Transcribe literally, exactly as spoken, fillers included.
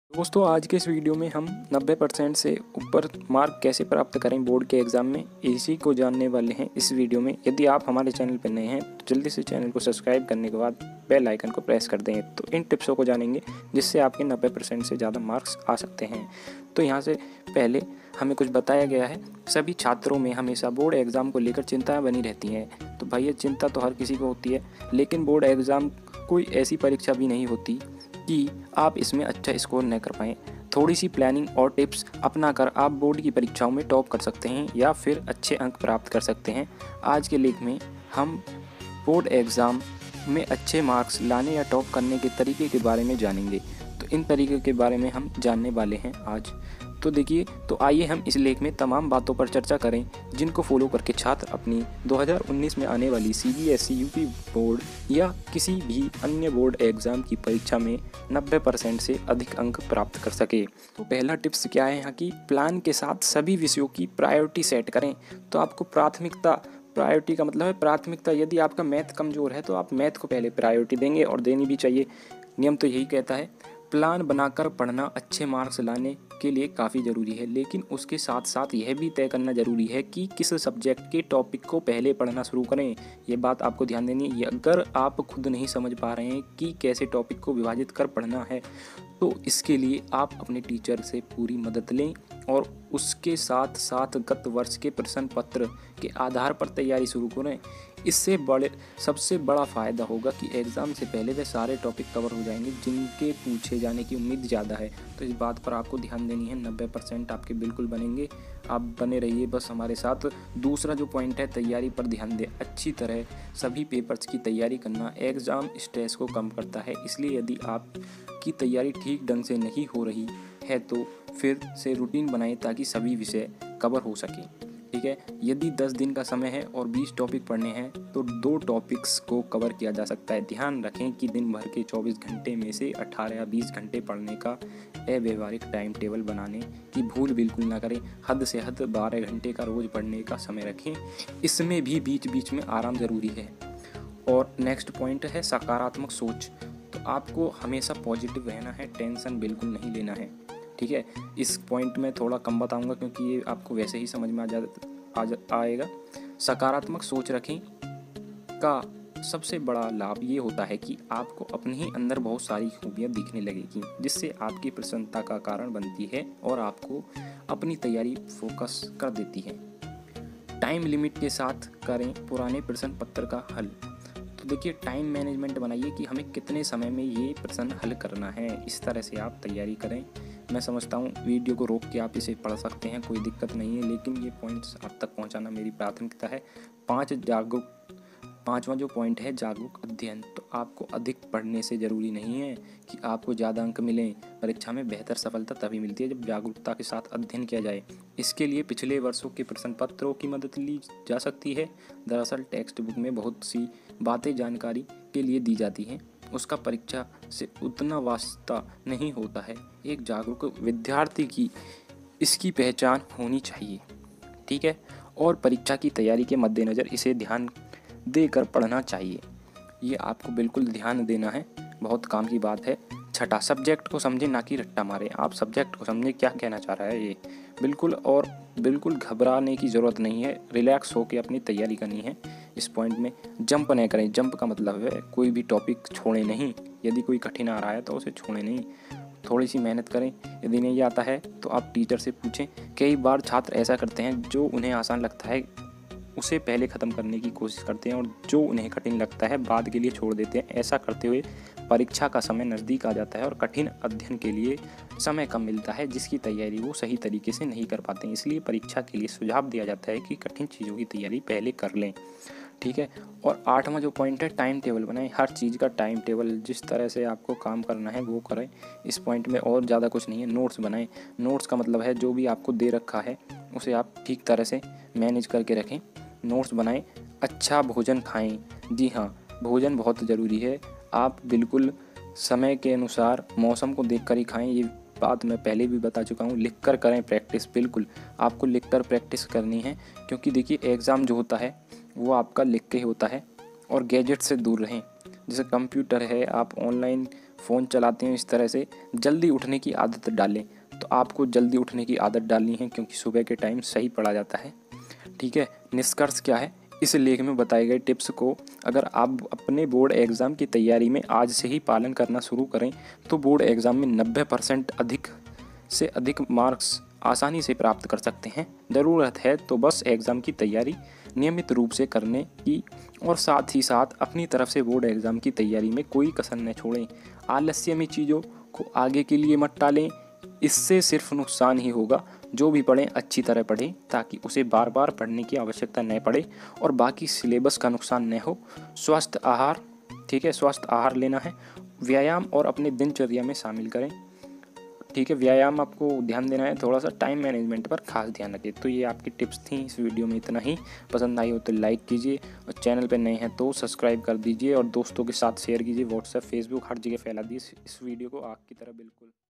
दोस्तों आज के इस वीडियो में हम नब्बे परसेंट से ऊपर मार्क कैसे प्राप्त करें बोर्ड के एग्ज़ाम में, इसी को जानने वाले हैं इस वीडियो में। यदि आप हमारे चैनल पर नए हैं तो जल्दी से चैनल को सब्सक्राइब करने के बाद बेल आइकन को प्रेस कर दें। तो इन टिप्सों को जानेंगे जिससे आपके नब्बे परसेंट से ज़्यादा मार्क्स आ सकते हैं। तो यहाँ से पहले हमें कुछ बताया गया है, सभी छात्रों में हमेशा बोर्ड एग्ज़ाम को लेकर चिंताएँ बनी रहती हैं। तो भाई ये चिंता तो हर किसी को होती है, लेकिन बोर्ड एग्ज़ाम कोई ऐसी परीक्षा भी नहीं होती कि आप इसमें अच्छा स्कोर न कर पाएँ। थोड़ी सी प्लानिंग और टिप्स अपना कर आप बोर्ड की परीक्षाओं में टॉप कर सकते हैं या फिर अच्छे अंक प्राप्त कर सकते हैं। आज के लेख में हम बोर्ड एग्ज़ाम में अच्छे मार्क्स लाने या टॉप करने के तरीके के बारे में जानेंगे। तो इन तरीके के बारे में हम जानने वाले हैं आज। तो देखिए, तो आइए हम इस लेख में तमाम बातों पर चर्चा करें जिनको फॉलो करके छात्र अपनी दो हज़ार उन्नीस में आने वाली C B S E, U P board या किसी भी अन्य बोर्ड एग्ज़ाम की परीक्षा में नब्बे परसेंट से अधिक अंक प्राप्त कर सके। तो पहला टिप्स क्या है यहाँ की, प्लान के साथ सभी विषयों की प्रायोरिटी सेट करें। तो आपको प्राथमिकता, प्रायोरिटी का मतलब है प्राथमिकता। यदि आपका मैथ कमज़ोर है तो आप मैथ को पहले प्रायोरिटी देंगे और देनी भी चाहिए। नियम तो यही कहता है। प्लान बनाकर पढ़ना अच्छे मार्क्स लाने के लिए काफ़ी ज़रूरी है, लेकिन उसके साथ साथ यह भी तय करना ज़रूरी है कि किस सब्जेक्ट के टॉपिक को पहले पढ़ना शुरू करें। ये बात आपको ध्यान देनी है। अगर आप खुद नहीं समझ पा रहे हैं कि कैसे टॉपिक को विभाजित कर पढ़ना है तो इसके लिए आप अपने टीचर से पूरी मदद लें और उसके साथ साथ गत वर्ष के प्रश्न पत्र के आधार पर तैयारी शुरू करें। इससे बड़े सबसे बड़ा फ़ायदा होगा कि एग्ज़ाम से पहले वे सारे टॉपिक कवर हो जाएंगे जिनके पूछे जाने की उम्मीद ज़्यादा है। तो इस बात पर आपको ध्यान देनी है। नब्बे परसेंट आपके बिल्कुल बनेंगे, आप बने रहिए बस हमारे साथ। दूसरा जो पॉइंट है, तैयारी पर ध्यान दें। अच्छी तरह सभी पेपर्स की तैयारी करना एग्ज़ाम स्ट्रेस को कम करता है। इसलिए यदि आपकी तैयारी ठीक ढंग से नहीं हो रही है तो फिर से रूटीन बनाएं ताकि सभी विषय कवर हो सके। ठीक है, यदि दस दिन का समय है और बीस टॉपिक पढ़ने हैं तो दो टॉपिक्स को कवर किया जा सकता है। ध्यान रखें कि दिन भर के चौबीस घंटे में से अठारह या बीस घंटे पढ़ने का अव्यवहारिक टाइम टेबल बनाने की भूल बिल्कुल ना करें। हद से हद बारह घंटे का रोज़ पढ़ने का समय रखें। इसमें भी बीच बीच में आराम ज़रूरी है। और नेक्स्ट पॉइंट है सकारात्मक सोच। तो आपको हमेशा पॉजिटिव रहना है, टेंशन बिल्कुल नहीं लेना है। ठीक है, इस पॉइंट में थोड़ा कम बताऊंगा क्योंकि ये आपको वैसे ही समझ में आ जा आ जा आएगा। सकारात्मक सोच रखें का सबसे बड़ा लाभ ये होता है कि आपको अपने ही अंदर बहुत सारी खूबियाँ दिखने लगेगी जिससे आपकी प्रसन्नता का कारण बनती है और आपको अपनी तैयारी फोकस कर देती है। टाइम लिमिट के साथ करें पुराने प्रश्न पत्र का हल। तो देखिए, टाइम मैनेजमेंट बनाइए कि हमें कितने समय में ये प्रश्न हल करना है। इस तरह से आप तैयारी करें। मैं समझता हूँ वीडियो को रोक के आप इसे पढ़ सकते हैं, कोई दिक्कत नहीं है, लेकिन ये पॉइंट्स आप तक पहुँचाना मेरी प्राथमिकता है। पाँच जागरूक पाँचवा जो पॉइंट है जागरूक अध्ययन। तो आपको अधिक पढ़ने से ज़रूरी नहीं है कि आपको ज़्यादा अंक मिलें। परीक्षा में बेहतर सफलता तभी मिलती है जब जागरूकता के साथ अध्ययन किया जाए। इसके लिए पिछले वर्षों के प्रश्न पत्रों की मदद ली जा सकती है। दरअसल टेक्स्ट बुक में बहुत सी बातें जानकारी के लिए दी जाती हैं, उसका परीक्षा से उतना वास्ता नहीं होता है। एक जागरूक विद्यार्थी की इसकी पहचान होनी चाहिए। ठीक है, और परीक्षा की तैयारी के मद्देनज़र इसे ध्यान देकर पढ़ना चाहिए। ये आपको बिल्कुल ध्यान देना है, बहुत काम की बात है। छठा, सब्जेक्ट को समझें ना कि रट्टा मारें। आप सब्जेक्ट को समझें क्या कहना चाह रहा है ये बिल्कुल, और बिल्कुल घबराने की ज़रूरत नहीं है। रिलैक्स होकर अपनी तैयारी करनी है। इस पॉइंट में जंप नहीं करें। जंप का मतलब है कोई भी टॉपिक छोड़ें नहीं। यदि कोई कठिन आ रहा है तो उसे छोड़ें नहीं, थोड़ी सी मेहनत करें। यदि नहीं आता है तो आप टीचर से पूछें। कई बार छात्र ऐसा करते हैं, जो उन्हें आसान लगता है उसे पहले ख़त्म करने की कोशिश करते हैं और जो उन्हें कठिन लगता है बाद के लिए छोड़ देते हैं। ऐसा करते हुए परीक्षा का समय नज़दीक आ जाता है और कठिन अध्ययन के लिए समय कम मिलता है जिसकी तैयारी वो सही तरीके से नहीं कर पाते हैं। इसलिए परीक्षा के लिए सुझाव दिया जाता है कि कठिन चीज़ों की तैयारी पहले कर लें। ठीक है, और आठवां जो पॉइंट है टाइम टेबल बनाएं। हर चीज़ का टाइम टेबल, जिस तरह से आपको काम करना है वो करें। इस पॉइंट में और ज़्यादा कुछ नहीं है। नोट्स बनाएं। नोट्स का मतलब है जो भी आपको दे रखा है उसे आप ठीक तरह से मैनेज करके रखें। नोट्स बनाएं। अच्छा भोजन खाएं। जी हाँ, भोजन बहुत ज़रूरी है। आप बिल्कुल समय के अनुसार मौसम को देखकर ही खाएं। ये बात मैं पहले भी बता चुका हूँ। लिख कर करें प्रैक्टिस, बिल्कुल आपको लिख कर प्रैक्टिस करनी है क्योंकि देखिए एग्ज़ाम जो होता है वो आपका लिख के ही होता है। और गैजेट से दूर रहें, जैसे कंप्यूटर है, आप ऑनलाइन फ़ोन चलाते हैं इस तरह से, जल्दी उठने की आदत डालें। तो आपको जल्दी उठने की आदत डालनी है क्योंकि सुबह के टाइम सही पढ़ा जाता है। ठीक है, निष्कर्ष क्या है, इस लेख में बताए गए टिप्स को अगर आप अपने बोर्ड एग्ज़ाम की तैयारी में आज से ही पालन करना शुरू करें तो बोर्ड एग्ज़ाम में नब्बे परसेंट अधिक से अधिक मार्क्स आसानी से प्राप्त कर सकते हैं। ज़रूरत है तो बस एग्ज़ाम की तैयारी नियमित रूप से करने की और साथ ही साथ अपनी तरफ से बोर्ड एग्ज़ाम की तैयारी में कोई कसर न छोड़ें। आलस्य में चीज़ों को आगे के लिए मत टालें, इससे सिर्फ नुकसान ही होगा। जो भी पढ़ें अच्छी तरह पढ़ें ताकि उसे बार बार पढ़ने की आवश्यकता न पड़े और बाकी सिलेबस का नुकसान न हो। स्वस्थ आहार, ठीक है, स्वस्थ आहार लेना है, व्यायाम और अपने दिनचर्या में शामिल करें। ठीक है, व्यायाम आपको ध्यान देना है, थोड़ा सा टाइम मैनेजमेंट पर खास ध्यान रखिए। तो ये आपकी टिप्स थी इस वीडियो में, इतना ही। पसंद आई हो तो लाइक कीजिए और चैनल पर नए हैं तो सब्सक्राइब कर दीजिए और दोस्तों के साथ शेयर कीजिए। व्हाट्सएप, फेसबुक हर जगह फैला दीजिए इस वीडियो को आग की तरह। बिल्कुल।